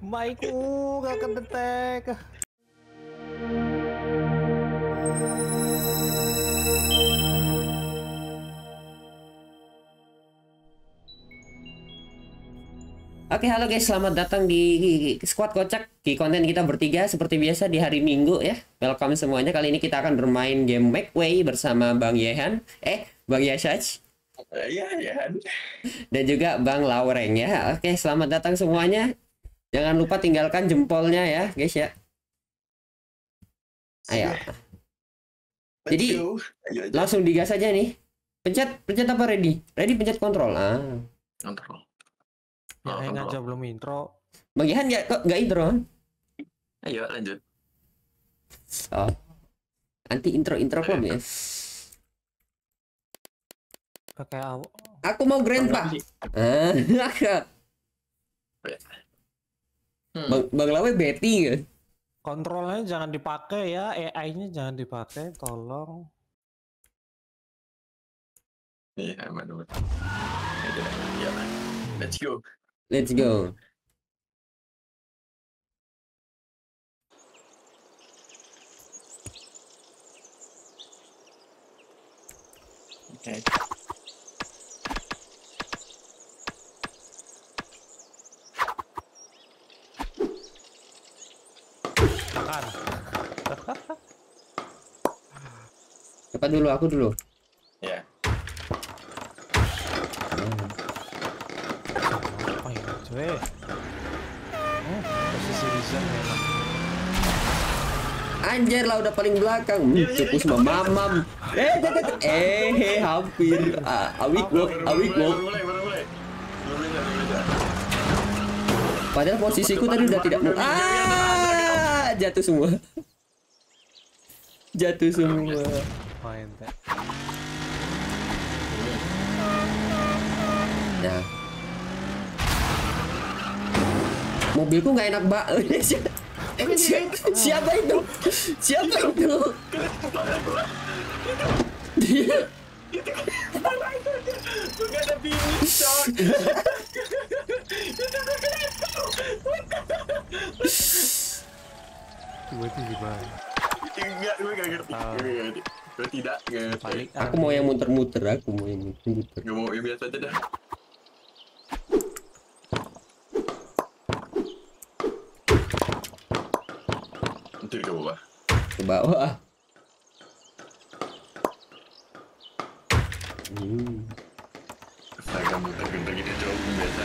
Mic-ku gak kedetek. Oke, halo guys, selamat datang di Squad Kocak. Di konten kita bertiga seperti biasa di hari Minggu ya. Welcome semuanya. Kali ini kita akan bermain game Makeway bersama Bang Yehan, Bang Yashaj. Iya, Yehan. Dan juga Bang Laureng ya. Oke, selamat datang semuanya. Jangan lupa tinggalkan jempolnya ya, guys ya. Ayo. Jadi langsung digas aja nih. Pencet apa ready? Ready pencet kontrol. Kontrol. Ya, aja belum intro. Bang Ihan nggak intro? Ayo lanjut. Oh, nanti intro belum ya? Pakai Aku mau grandpa. Bang Lawe Betty nggak? Kontrolnya jangan dipakai ya, AI-nya jangan dipakai, tolong. Iya, aman. Ya, let's go. Let's go. Okay. Makan. Cepat dulu, aku dulu. Ya. Apa ya, cuy? Posisi reason memang. Anjir lah, udah paling belakang. Cukup sama mamam. Hampir. Awik walk. Mulai. Padahal posisiku tadi udah tidak mau. Jatuh semua. Main teh. Nah. Mobilku nggak enak banget. Siapa itu? Dia. Bukan ada finish shot. Tiba-tiba. Enggak, gue gak ngerti. Gue tidak ngerti. Balik. Aku mau yang muter-muter. Gak mau yang biasa aja dah. Itu ke bawah. Ke bawah. Astaga, muter-muter gitu jauh biasa.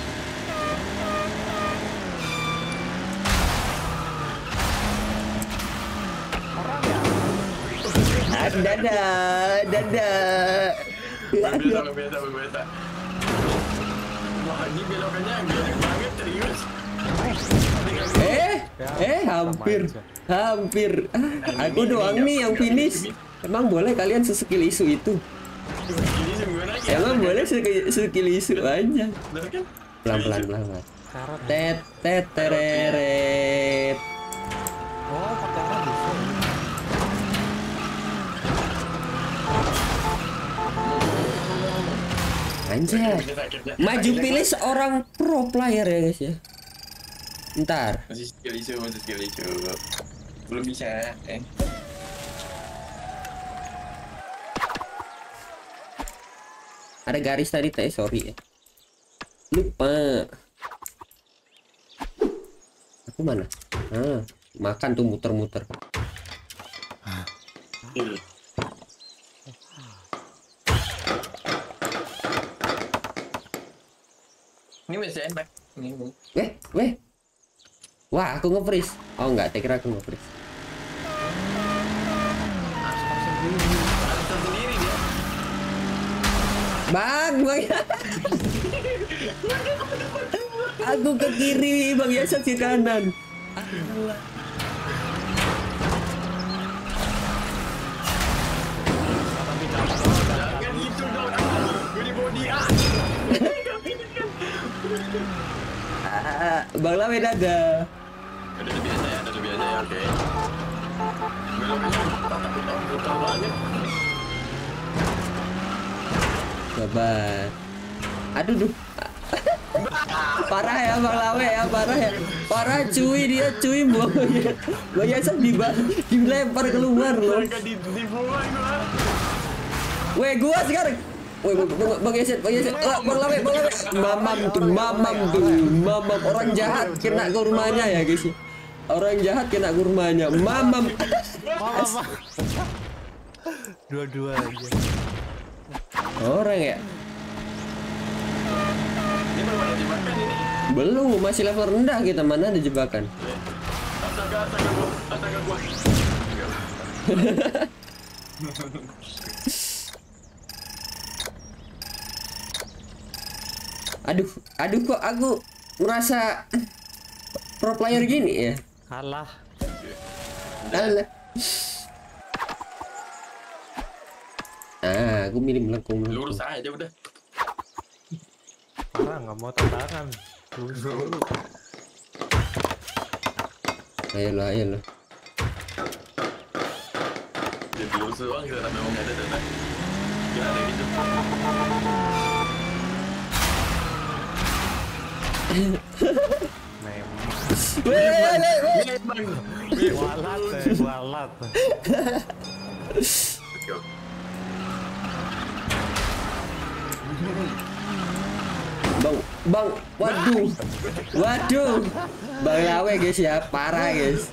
Dadah. Biasa. Wah, ini belokannya gelap banget, serius. Hampir. Aku doang nih yang finish. Emang boleh kalian sesekil isu itu? Emang boleh sesekil isu aja. Pelan. Tereret. Oh, pakai arah bisa. Anjay. Maju pilih seorang pro player ya guys ya. Ntar. Masih skill isu. Belum bisa. Ada garis tadi teh, sorry ya. Lupa. Aku mana? Makan tuh muter-muter. Ini masih enak. Weh. Wah, aku nge-freeze. Oh enggak, saya kira aku nge-freeze. Sendiri dia. Bang. Aku ke kiri, Bang Yasa ke kanan. Jangan gitu dong. Gue di body Bang Lawe dadah. Ada biasa ya, oke. Belokannya putar banget. Sabar. Aduh. Parah ya Bang Lawe ya, parah ya. Parah cuy, dia cuy buang Bang Yasan dilempar keluar loh. Di bawah gua. Weh, gua sekarang. Weh, Bang Yasan. Bang Lawe. Mamam tuh. Mamam orang jahat kena ke rumahnya ya, guys. Orang jahat kena ke rumahnya. Mamam. Dua-dua aja. Orang ya? Ini belum ada jebakan ini. Belum, masih level rendah kita. Mana ada jebakan? Astaga gua. Aduh kok aku merasa pro player gini ya? Kalah. Alah. Aku milih melengkung. Lurus aja udah. Parah nggak mau tantangan. Ayolah. Jadi lurus doang kita memang ada dan kita ada gitu. Walat. Bang, waduh, Bang Lawe guys ya, parah guys.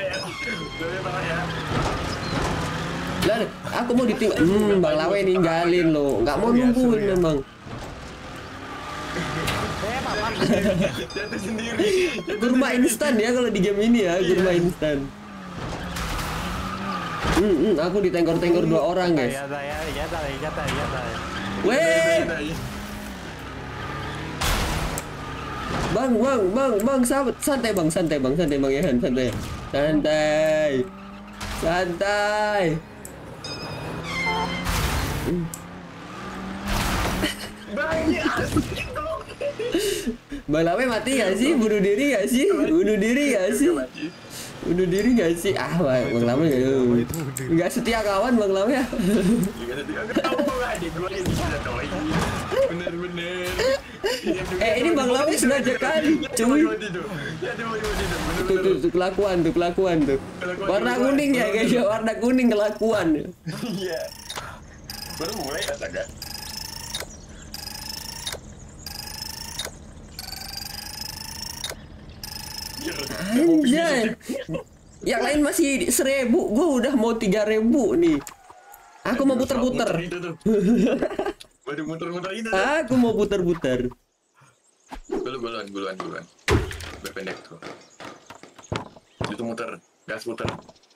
Lah, aku mau ditinggal. Bang Lawe ninggalin lo, nggak mau nungguin memang. Jatuh sendiri. Kurma instan ya kalau di game ini ya, kurma instan. Aku ditenggor-tenggor 2 orang guys. Ya. Weh, Bang, sahabat, santai Bang Yahan, santai. Bang Lawe mati gak sih? Bunuh diri gak sih? Bang Lawe gak setia kawan Bang Lawe ya. Bener. Ini Bang Lawe sengaja kali, cuy. Tuh kelakuan tuh. Warna kuning ya guys, warna kuning kelakuan. Iya. Baru mulai astaga. Anjay. Yang lain masih 1.000, gua udah mau 3.000 nih. Aku mau puter-puter. Baru muter-muter itu. Aku mau puter-puter. Guluan. Berpendek tuh. Itu muter, gas puter.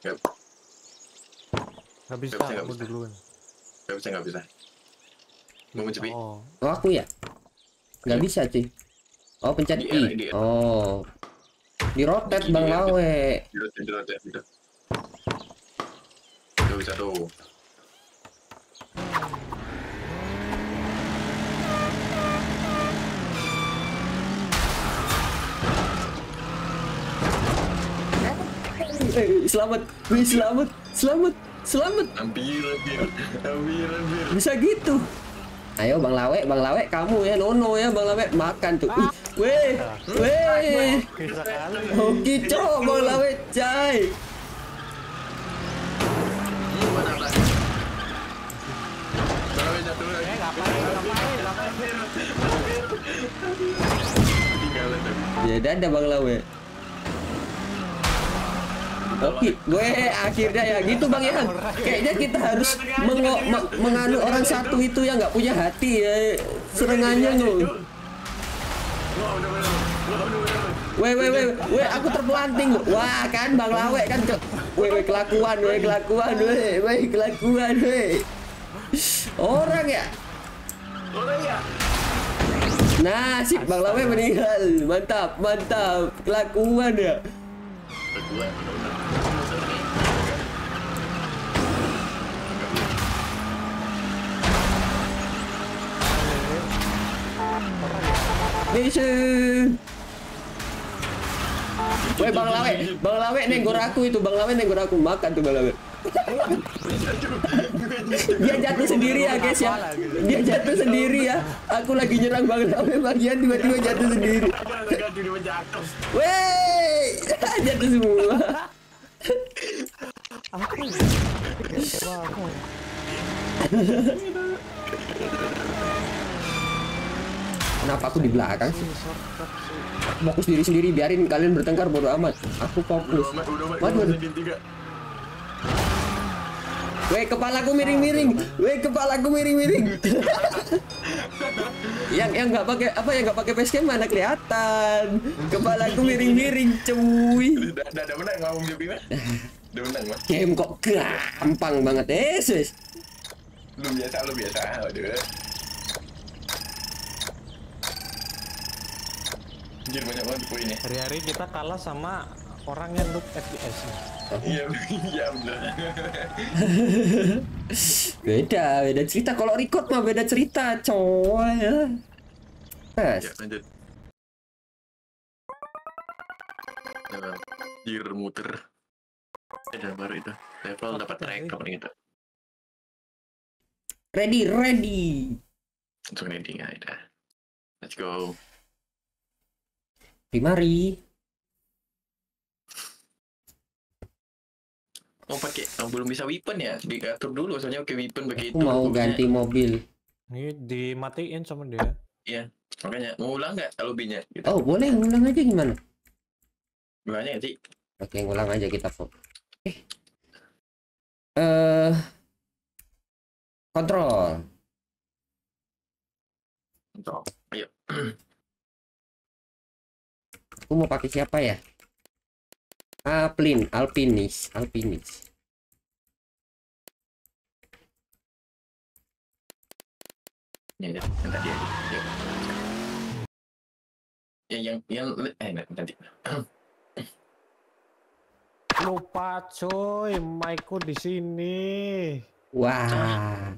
Nggak bisa, Nggak aku bisa. duluan. Nggak bisa. Mau mencepi. Oh, Oh, aku ya? Nggak bisa cuy. Oh, pencet Di I. R. Oh. Di rotate Bang Lawe. Gitu. Nggak bisa tuh. Selamat. Hampir. Bisa gitu. Ayo Bang Lawe, kamu ya nono ya Bang Lawe, makan tuh. Weh. oke sekali. Oke, cok Bang Lawe, cai. Ya dadah Bang Lawe. Oke, gue akhirnya ya gitu Bang Ihan. Kayaknya kita harus menganut orang satu itu yang nggak punya hati ya. Serangannya lo. Weh, aku terpelanting loh. Wah kan Bang Lawe kan kelakuan. Orang ya. Nah, sip Bang Lawe meninggal. Mantap. Kelakuan ya. Mission. Weh Bang Lawe nenggor aku itu, makan tuh Bang Lawe. Dia jatuh sendiri ya guys ya. Dia jatuh sendiri ya. Aku lagi nyerang Bang Lawe, bagian tiba-tiba jatuh sendiri. Wey, jatuh semua. Apa ya? Apa? Kenapa aku di belakang sih? Shortcut sih. Fokus diri sendiri, biarin kalian bertengkar bodo amat. Aku fokus. Waduh. Weh, kepalaku miring-miring. Weh, kepalaku miring-miring. yang nggak pakai apa yang nggak pakai facecam mana kelihatan. Kepalaku miring-miring, cuy. Udah menang ngomong juga. Udah menang mah. Game kok gampang banget, sis. Lu biasa. Aduh. Anjir banyak banget poinnya. Hari-hari kita kalah sama orang yang noob FPS. Iya bener. Beda cerita. Kalau record mah beda cerita, coy. Ya, Yes. lanjut. Anjir muter. Dan baru itu level dapat rank kapan gitu. Ready. Langsung ready ya udah. Let's go. Mari. Belum bisa weapon ya? Diatur dulu soalnya oke weapon begitu. Aku mau ganti mobil. Ini dimatiin sama dia. Iya, makanya mau ulang nggak lobbynya? Gitu. Oh, boleh ngulang aja gimana? Ulangnya nggak sih? Oke, ngulang aja kita, Pop. Kontrol. Untuk, ayo. Aku mau pakai siapa ya? Alpinis. Ya, yang tadi aja. Yuk. Ya, nanti. Lupa coy, mic-ku di sini. Wah.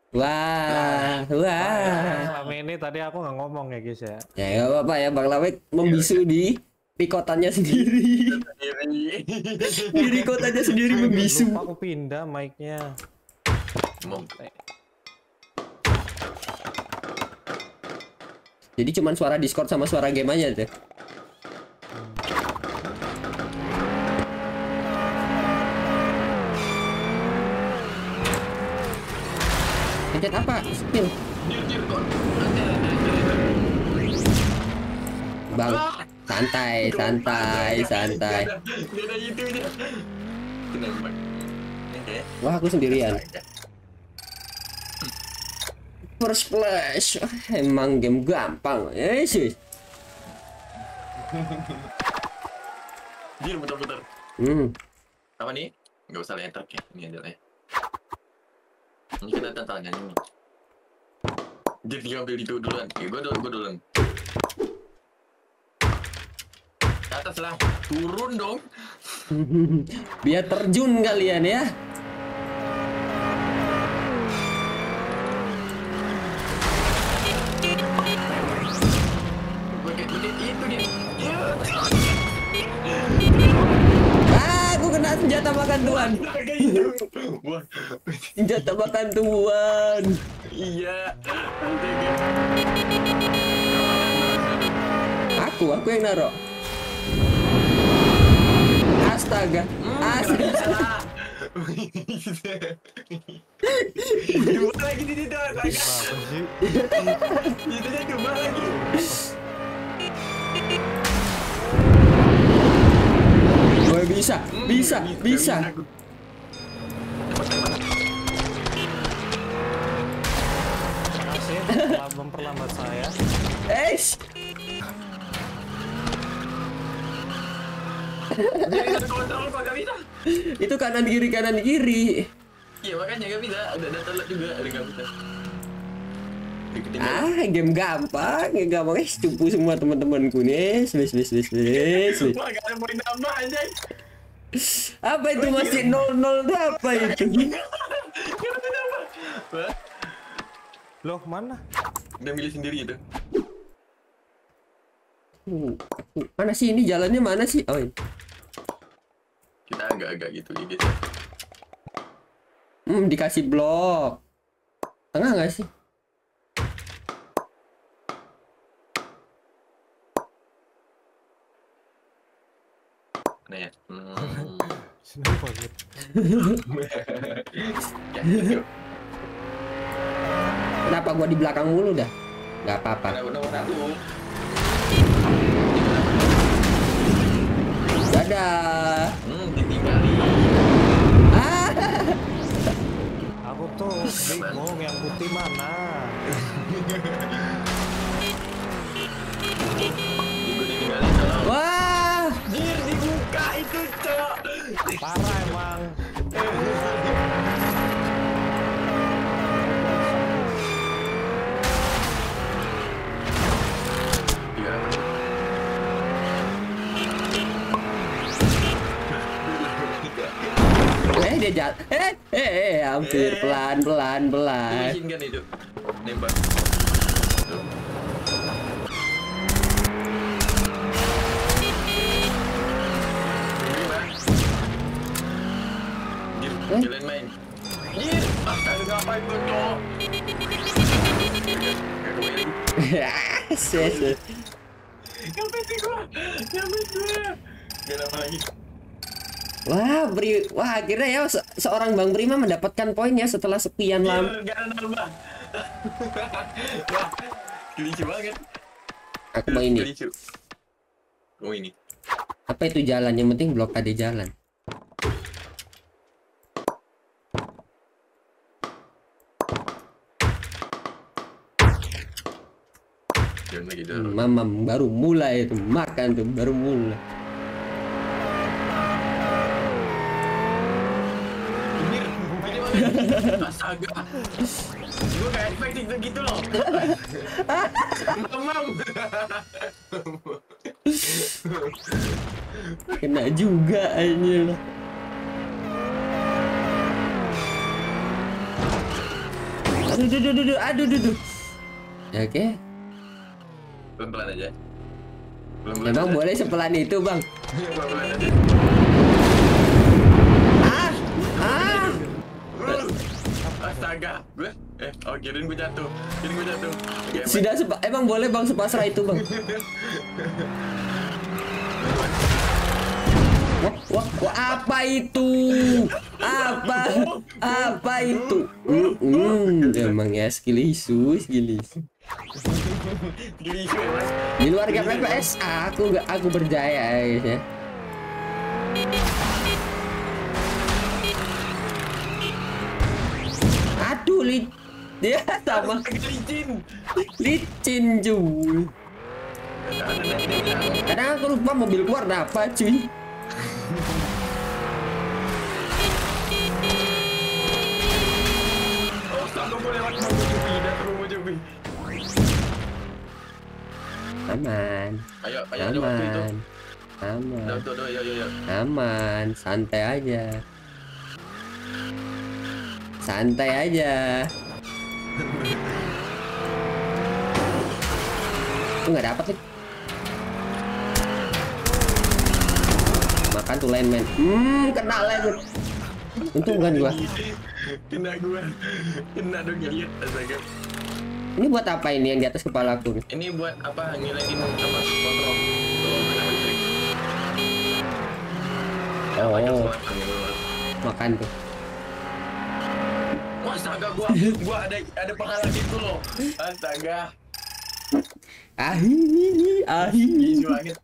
Selama ini tadi aku nggak ngomong ya guys ya. Ya nggak apa-apa ya, Bang Lawek membisu di pikotannya sendiri. Di pikotannya sendiri membisu. Lupa aku pindah mic-nya. Jadi cuman suara Discord sama suara game aja deh. Pencet apa? Skill. Bang, santai. Dia ada itunya. Tenang, Bang. Wah, aku sendirian. First flash. Emang game gampang. Sih. Anjir, putar-putar. Apa nih? Nggak usah enter ya. Ini aja lah ya. Ini kita tantangannya nih. Jadi diambil itu duluan. Ya, gue duluan. Ke atas lah. Turun dong. Biar terjun kalian ya. Itu dia. Aku kena senjata makan tuan. Wah. Senjata makan tuan. Iya. Aku yang naruh. Astaga. Dua lagi di situ. Apa sih? Itu dia dua lagi. Gue bisa. Makasih telah memperlambat saya. Kontrol kok gak bisa. Itu kanan kiri. Iya makanya gak bisa. Ada telat juga. Ada gak bisa. Game gampang. Cupu semua teman-temanku nih. Wah gak ada poin nambah aja. Apa itu masih 0-0 apa itu? Loh, mana? Udah milih sendiri itu. Mana sih ini jalannya mana sih? Oh ini. Kita agak-agak gitu ya guys. Dikasih blok. Tengah nggak sih? Nah ya. Seneng banget. Ya, yuk. Kenapa gua di belakang mulu dah? Nggak apa-apa. Ada nomor 1. Dadah. Ditinggalin. Ah. Aku tuh bingung yang putih mana. Gue ditinggalin salah. Wah. Jir, dibuka itu, Cok. Parah emang. Iya. Dia jalan. Hampir pelan. Tulisin kan itu. Nembak. Jalan main. Jir, astaga ngapain tuh, Cok? Ses. Ngapain sih gua? Gak lama lagi. Wah, akhirnya ya seorang Bang Prima mendapatkan poin ya setelah sekian lama. Gak ada nambah. Wah, lucu banget. Aku mau ini. Lucu. Oh ini. Apa itu jalan? Yang penting blokade jalan. Jangan lagi dorong. Mamam baru mulai itu makan tuh baru mulai. Astaga. Gue kayak expecting gitu loh. Mamam. Kena juga anjir. Aduh. Ya, oke. Pelan-pelan aja. Memang boleh sepelan itu, Bang. Pelan-pelan aja. Astaga, kirain gue jatuh. Oke, Sudah emang boleh Bang sepasrah itu, Bang. Wah, apa itu? Apa itu? Emang ya skill isu. Di luar game FPS aku berjaya ya. Aduh, dia sama licin cuy. Kadang aku lupa mobil keluar apa cuy. Aman. Ayo, ada waktu itu. Aman. Udah, ayo. Aman, santai aja. Tuh nggak dapet nih. Makan tuh lineman. Kena lineman. Untung kan gua. Kena dong lihat astaga. Ini buat apa ini yang di atas kepala aku nih? Ini buat apa? Ngilangin apa? Kontrol. Oh. Makan tuh. Astaga, gua ada penghalang itu loh. Astaga. Lucu banget.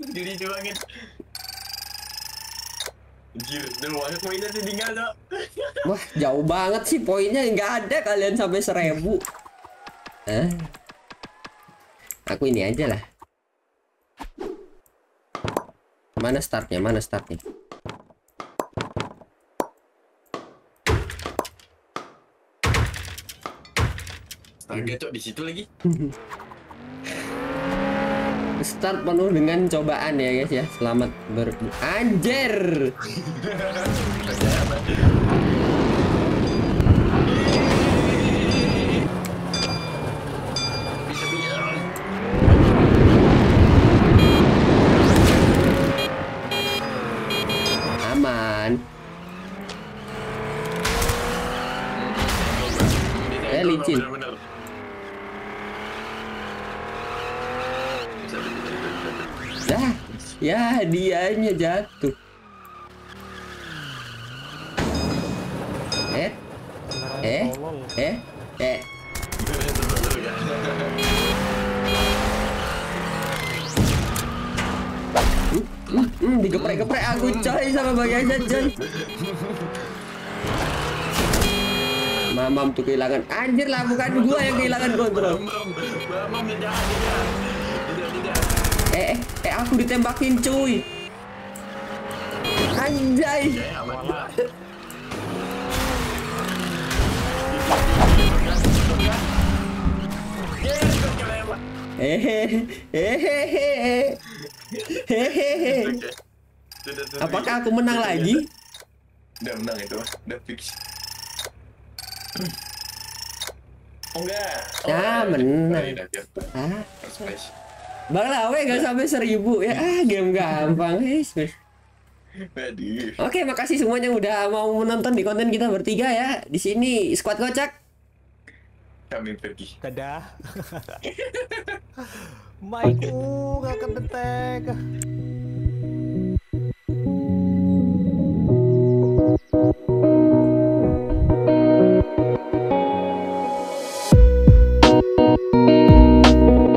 Anjir, udah banget poinnya tinggal dong. Wah, jauh banget sih poinnya, nggak ada kalian sampai 1000. Aku ini aja lah. Mana startnya? Astaga, Cok, di situ lagi. Start penuh dengan cobaan ya guys ya. Selamat Anjir. Aman. licin. Bener-bener. Dah, ya dianya jatuh. Eh, Tolol. eh. Digeprek-geprek aku coy sama bagian jajan. Mamam tuh kehilangan. Anjir lah, bukan gua yang kehilangan kontrol. Mamam, tidak. Aku ditembakin cuy. Anjay. Ya, aman juga. Apakah aku menang lagi? Udah menang itu, udah fix. Oh enggak. Ya, menang. Ah, First place. Bang Lawe gak sampai 1000 ya. Game gampang. Waduh. Oke, makasih semuanya udah mau menonton di konten kita bertiga ya. Di sini Squad Kocak. Kami pergi. Dadah. Maiku gak kedetek.